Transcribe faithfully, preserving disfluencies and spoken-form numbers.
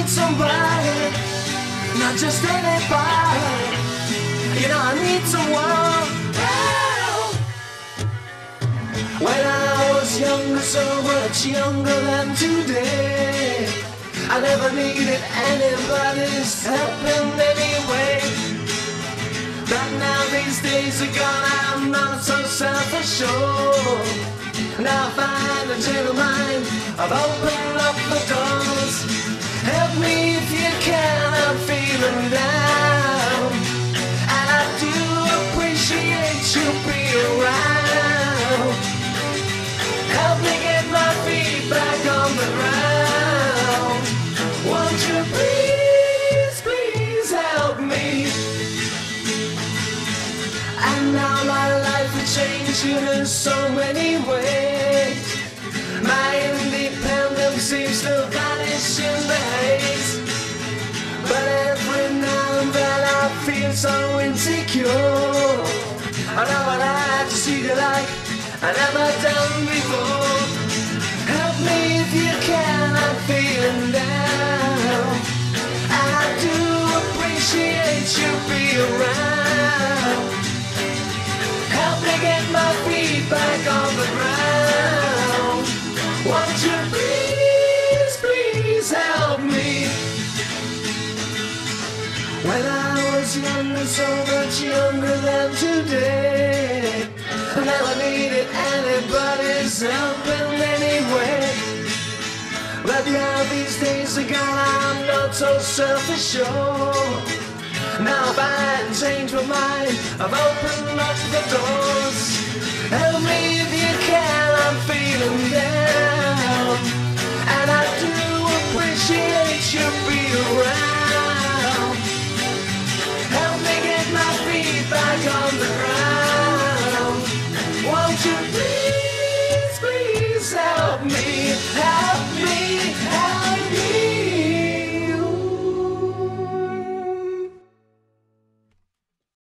need somebody, not just anybody. You know I need someone. Oh. When I was younger, so much younger than today, I never needed anybody's help in any way. But now these days are gone, I'm not so self-assured. Now I find a gentle mind, I've opened up the doors. Help me if you can, I'm feeling down, and I do appreciate you being around. Help me get my feet back on the ground. Won't you please, please help me? And now my life will change in so many ways. My independence seems to vanish in the haze. But every now and then I feel so insecure. I know what I have to see you like I never done before. Help me if you can, I'm feeling down, and I do appreciate you being around. Help me get my feet back on the ground. Won't you please, please help me? When I was younger, so much younger than today, I never needed anybody's help in any way. But now these days are gone, I'm not so self-assured. Now if I change my mind, I've opened up the doors. Help me if you can, I'm feeling down, and I do appreciate you being around.